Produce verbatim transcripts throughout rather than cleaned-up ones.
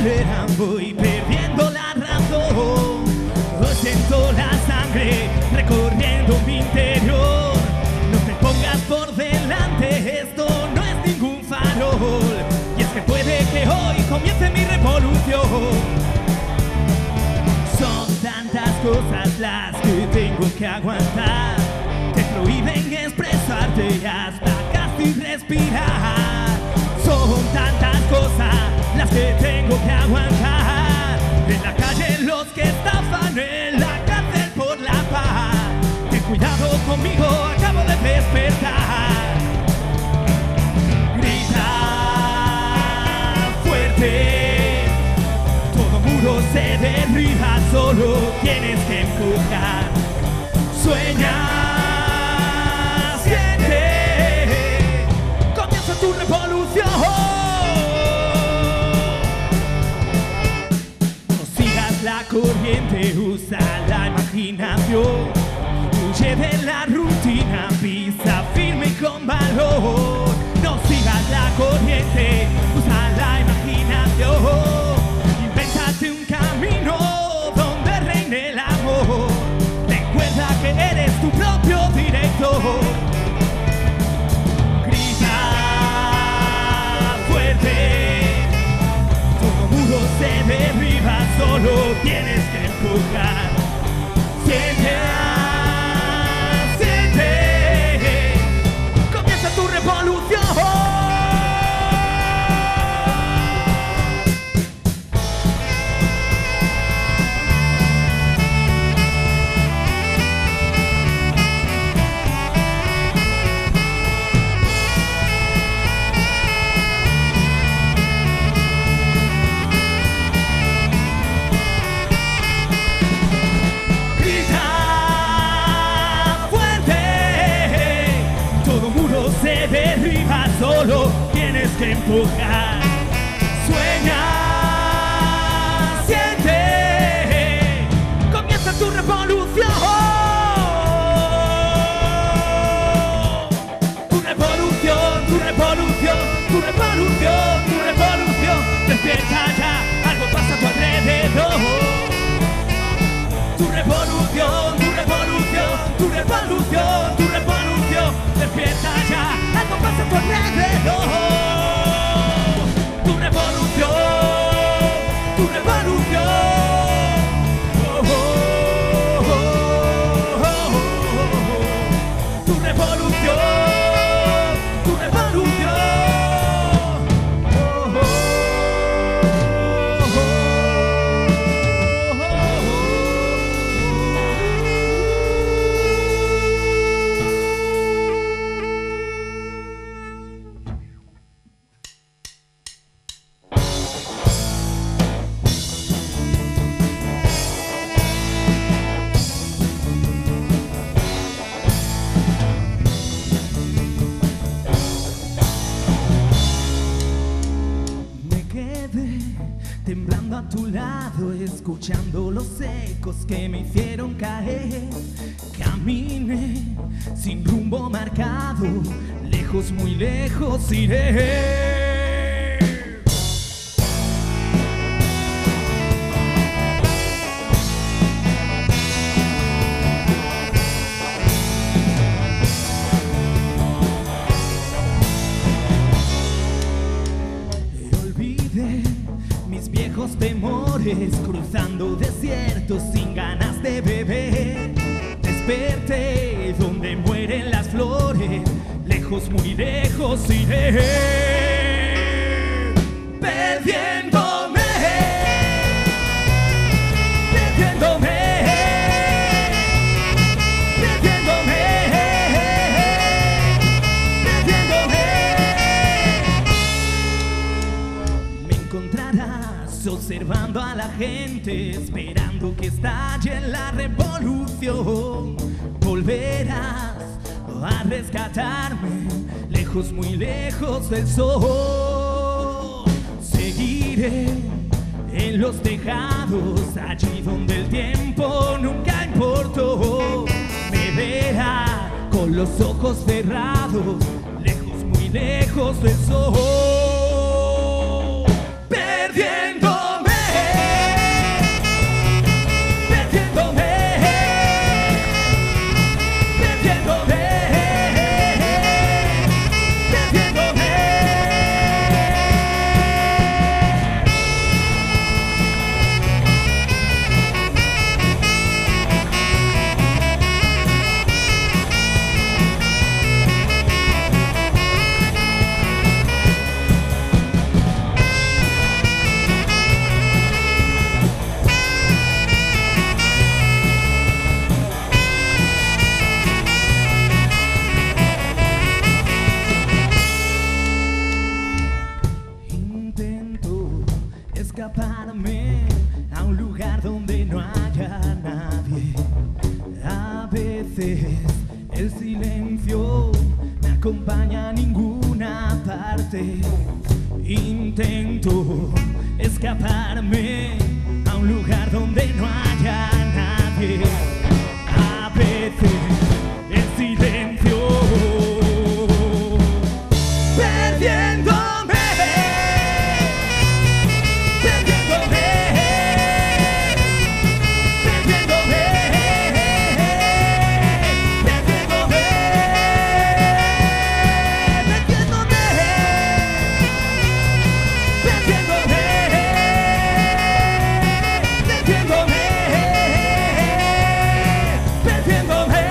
verán voy perdiendo la razón. Hoy siento la sangre recorriendo mi interior. No te pongas por delante, esto no es ningún farol. Y es que puede que hoy comience mi revolución. Son tantas cosas las que tengo que aguantar. Te prohíben expresarte y hasta casi respirar. Son tantas cosas las que tengo que aguantar. En la calle los que estafan, en la cárcel por la paz. Ten cuidado conmigo, acabo de despertar. Grita fuerte, todo muro se derriba, solo tienes que empujar. Sueña, siente, comienza tu revolución. La corriente, usa la imaginación. Huye de la rutina, pisa firme y con valor. No sigas la corriente, usa la imaginación. Invéntate un camino donde reine el amor. Recuerda que eres tu propio director. Grita fuerte, se derriba, solo tienes que empujar. Siente, siente, comienza tu revolución. Se derriba, solo tienes que empujar. Sueña, siente, comienza tu revolución. Tu revolución, tu revolución, tu revolución, tu revolución. Despierta ya, algo pasa a tu alrededor. Tu revolución, tu revolución, tu revolución, tu revolución. Despierta ya, algo pasa a tu alrededor. Tu revolución, tu revolución. Oh, oh, oh, oh, oh. Tu revolución, tu revolución. Oh, oh, oh, temblando a tu lado, escuchando los ecos que me hicieron caer. Caminé sin rumbo marcado, lejos, muy lejos iré. Viejos temores, cruzando desiertos sin ganas de beber. Desperté donde mueren las flores, lejos, muy lejos iré. Perdiéndome, perdiéndome, perdiéndome, perdiéndome. Me encontrarás observando a la gente, esperando que estalle la revolución. Volverás a rescatarme, lejos, muy lejos del sol. Seguiré en los tejados, allí donde el tiempo nunca importó. Me verá con los ojos cerrados, lejos, muy lejos del sol. Perdiéndome, escaparme a un lugar donde no haya nadie. A veces el silencio me acompaña a ninguna parte. Intento escaparme a un lugar donde no haya nadie. A veces el silencio, perdiéndome, perdiéndome, perdiéndome, perdiéndome, perdiéndome, perdiéndome, perdiéndome, perdiéndome.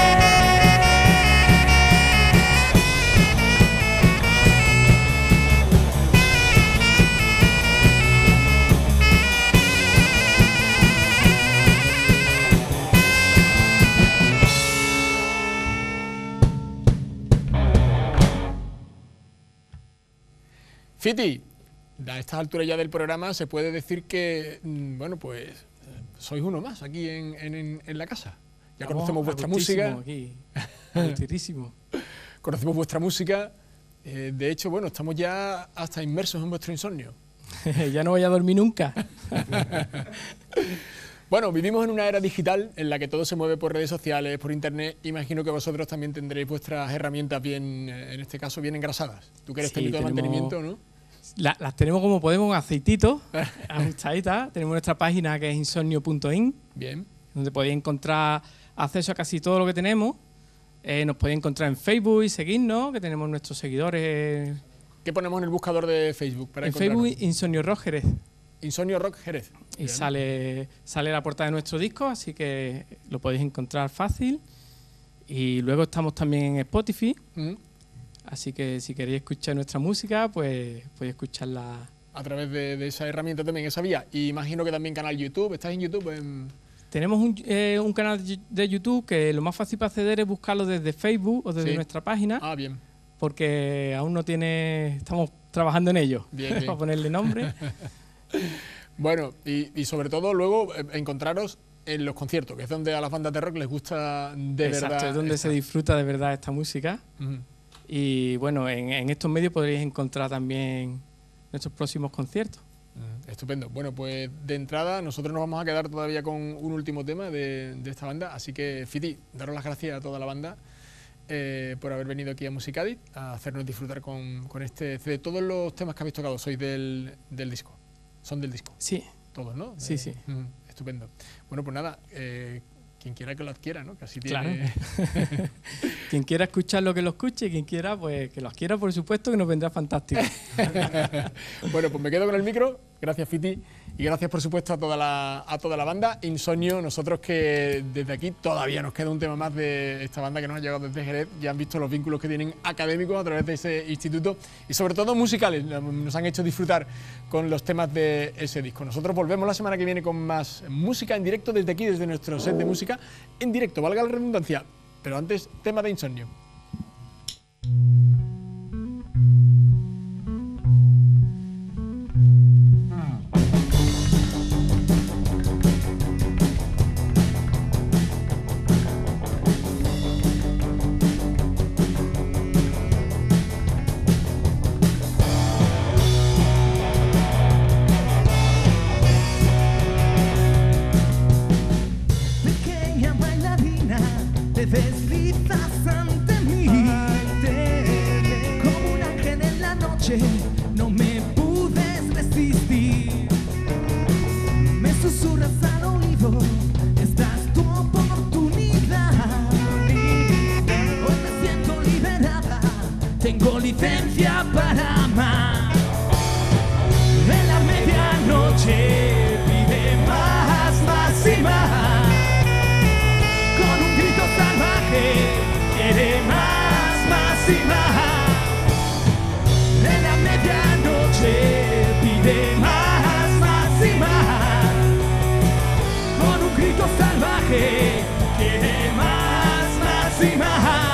Fiti, a estas alturas ya del programa se puede decir que, bueno, pues sois uno más aquí en, en, en la casa. Ya Estamos conocemos vuestra música. Aquí, agustísimo. Conocemos vuestra música. Eh, de hecho, bueno, estamos ya hasta inmersos en vuestro insomnio. Ya no voy a dormir nunca. Bueno, vivimos en una era digital en la que todo se mueve por redes sociales, por internet. Imagino que vosotros también tendréis vuestras herramientas bien, en este caso, bien engrasadas. Tú que eres Sí, técnico de tenemos- mantenimiento, ¿no? La- las tenemos como podemos, aceititos, ajustaditas. Tenemos nuestra página que es insomnio punto in, Bien. donde podéis encontrar acceso a casi todo lo que tenemos. Eh, nos podéis encontrar en Facebook y seguirnos, que tenemos nuestros seguidores. ¿Qué ponemos en el buscador de Facebook para En encontrarnos? Facebook, Insomnio Rock Jerez. Insomnio Rock Jerez. Y Bien. sale, sale la portada de nuestro disco, así que lo podéis encontrar fácil. Y luego estamos también en Spotify, Mm. así que si queréis escuchar nuestra música, pues podéis escucharla. A través de, de esa herramienta también, esa vía. Y imagino que también canal YouTube. ¿Estás en YouTube? En... Tenemos un, eh, un canal de YouTube que lo más fácil para acceder es buscarlo desde Facebook o desde Sí. nuestra página, Ah, bien. porque aún no tiene... Estamos trabajando en ello, Bien, bien. para ponerle nombre. Bueno, y, y sobre todo luego eh, encontraros en los conciertos, que es donde a las bandas de rock les gusta de Exacto, verdad. es donde estar. se disfruta de verdad esta música. Ujú. Y bueno, en, en estos medios podréis encontrar también nuestros próximos conciertos. Mm, Estupendo. Bueno, pues de entrada nosotros nos vamos a quedar todavía con un último tema de, de esta banda, así que Fiti, daros las gracias a toda la banda eh, por haber venido aquí a Musicadit a hacernos disfrutar con, con este C D. Todos los temas que habéis tocado sois del, del disco, son del disco, Sí, todos, ¿no? Sí, Eh, sí. mm, Estupendo. Bueno, pues nada, eh, quien quiera que lo adquiera, ¿no? Que así claro. tiene... Quien quiera escucharlo, que lo escuche, y quien quiera, pues que lo adquiera, por supuesto, que nos vendrá fantástico. Bueno, pues me quedo con el micro. Gracias, Fiti. Y gracias, por supuesto, a toda la, a toda la banda. Insomnio, nosotros que desde aquí todavía nos queda un tema más de esta banda que nos ha llegado desde Jerez. Ya han visto los vínculos que tienen académicos a través de ese instituto y sobre todo musicales. Nos han hecho disfrutar con los temas de ese disco. Nosotros volvemos la semana que viene con más música en directo desde aquí, desde nuestro set de música. En directo, valga la redundancia. Pero antes, tema de Insomnio. Pequeña bailarina, te deslizas ante mí. Como un ángel en la noche, no me pude resistir. Me susurras al oído, esta es tu oportunidad. Hoy me siento liberada, tengo licencia para amar. En la medianoche pide más, más y más. Con un grito salvaje quiere más, más y más. En la medianoche pide más, más y más. Con un grito salvaje quiere más, más y más.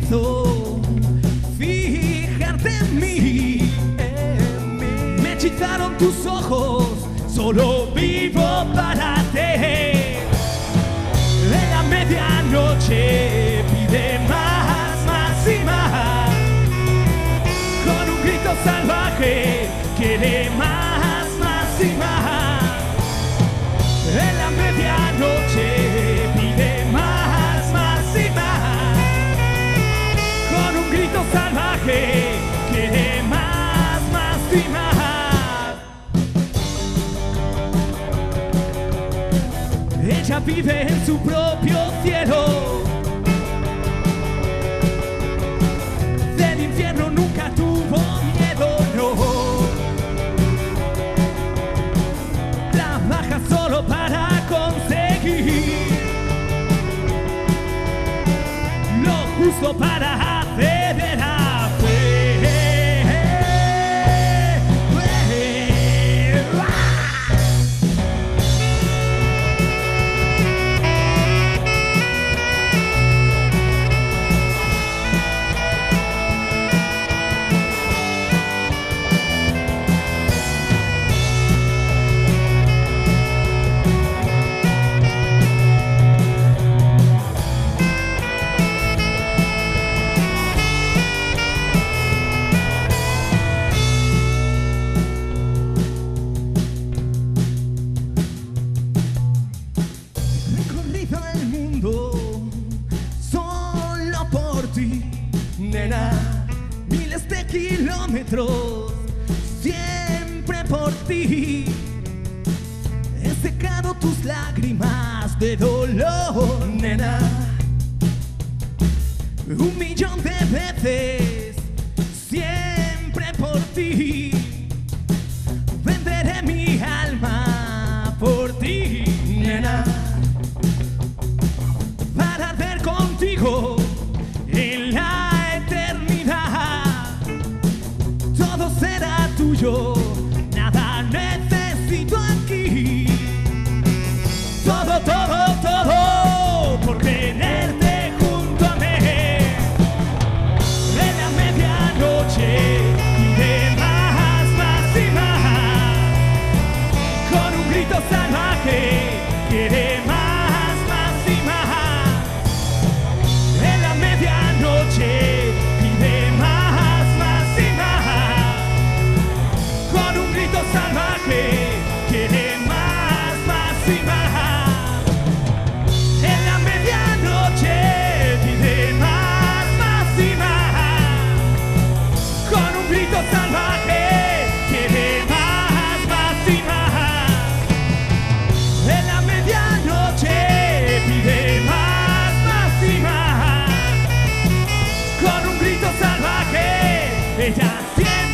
hizo fijarte en mí. Me hechizaron tus ojos, solo vivo para ti. En la medianoche pide más, más y más. Con un grito salvaje quiere más, más y más. En la medianoche pide más, más y más. Con un grito salvaje quiere más, más y más. Ella vive en su propio cielo. Del infierno nunca tuvo miedo, no. Trabaja solo para conseguir lo justo para acceder a fe. Nena, miles de kilómetros, siempre por ti. He secado tus lágrimas de dolor, nena, un millón de veces, siempre por ti. Venderé mi alma por ti, nena, para arder contigo en la eternidad. Todo será tuyo, nada necesito aquí. Todo, todo, todo por tenerte junto a mí. En la medianoche pide más, más y más. Con un grito salvaje quiere más, más y más. En la medianoche pide más, más y más. Con un grito salvaje quiere más, más y más. En la medianoche pide más, más y más. Con un grito salvaje quiere más, más y más. En la medianoche pide más, más y más. Con un grito salvaje, ella siempre